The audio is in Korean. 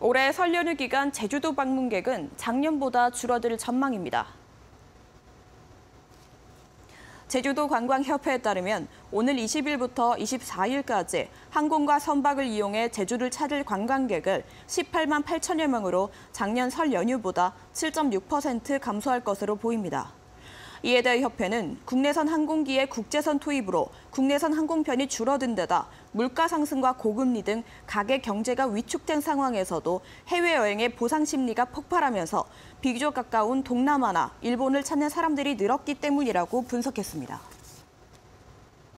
올해 설 연휴 기간 제주도 방문객은 작년보다 줄어들 전망입니다. 제주도 관광협회에 따르면 오늘 20일부터 24일까지 항공과 선박을 이용해 제주를 찾을 관광객을 18만 8천여 명으로 작년 설 연휴보다 7.6% 감소할 것으로 보입니다. 이에 대해 협회는 국내선 항공기의 국제선 투입으로 국내선 항공편이 줄어든 데다 물가 상승과 고금리 등 가계 경제가 위축된 상황에서도 해외여행의 보상 심리가 폭발하면서 비교적 가까운 동남아나 일본을 찾는 사람들이 늘었기 때문이라고 분석했습니다.